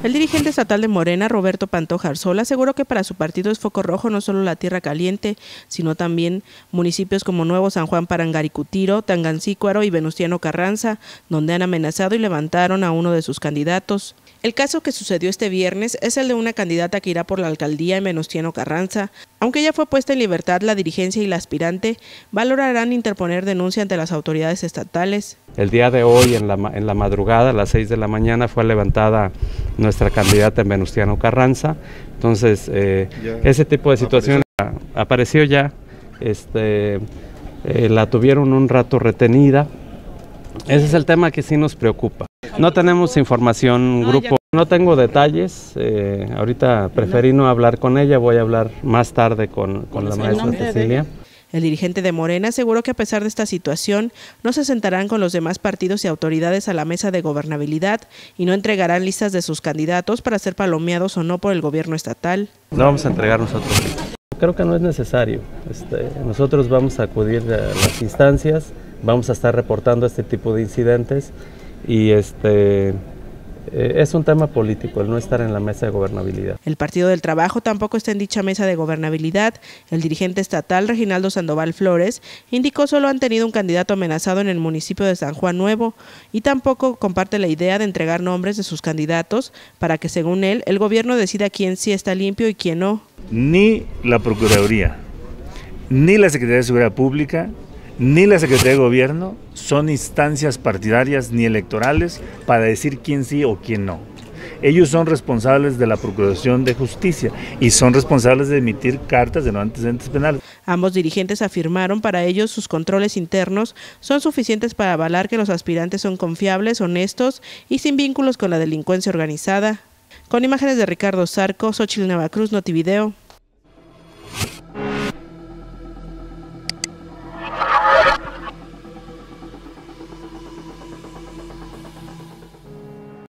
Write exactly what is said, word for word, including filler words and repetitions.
El dirigente estatal de Morena, Roberto Pantoja Arzola, aseguró que para su partido es foco rojo no solo la Tierra Caliente, sino también municipios como Nuevo San Juan Parangaricutiro, Tangancícuaro y Venustiano Carranza, donde han amenazado y levantaron a uno de sus candidatos. El caso que sucedió este viernes es el de una candidata que irá por la alcaldía en Venustiano Carranza. Aunque ella fue puesta en libertad, la dirigencia y la aspirante valorarán interponer denuncia ante las autoridades estatales. El día de hoy, en la, en la madrugada, a las seis de la mañana, fue levantada nuestra candidata en Venustiano Carranza. Entonces, eh, ese tipo de situaciones apareció, apareció ya, este, eh, la tuvieron un rato retenida. Ese es el tema que sí nos preocupa. No tenemos información grupo, no tengo detalles, eh, ahorita preferí no hablar con ella, voy a hablar más tarde con, con la maestra Cecilia. El dirigente de Morena aseguró que a pesar de esta situación, no se sentarán con los demás partidos y autoridades a la mesa de gobernabilidad y no entregarán listas de sus candidatos para ser palomeados o no por el gobierno estatal. No vamos a entregar nosotros. Creo que no es necesario. Este, nosotros vamos a acudir a las instancias, vamos a estar reportando este tipo de incidentes y este eh, es un tema político el no estar en la mesa de gobernabilidad. El Partido del Trabajo tampoco está en dicha mesa de gobernabilidad. El dirigente estatal, Reginaldo Sandoval Flores, indicó solo han tenido un candidato amenazado en el municipio de San Juan Nuevo y tampoco comparte la idea de entregar nombres de sus candidatos para que, según él, el gobierno decida quién sí está limpio y quién no. Ni la Procuraduría, ni la Secretaría de Seguridad Pública, ni la Secretaría de Gobierno son instancias partidarias ni electorales para decir quién sí o quién no. Ellos son responsables de la Procuración de Justicia y son responsables de emitir cartas de no antecedentes penales. Ambos dirigentes afirmaron para ellos sus controles internos son suficientes para avalar que los aspirantes son confiables, honestos y sin vínculos con la delincuencia organizada. Con imágenes de Ricardo Zarco, Xochitl Navacruz, Notivideo.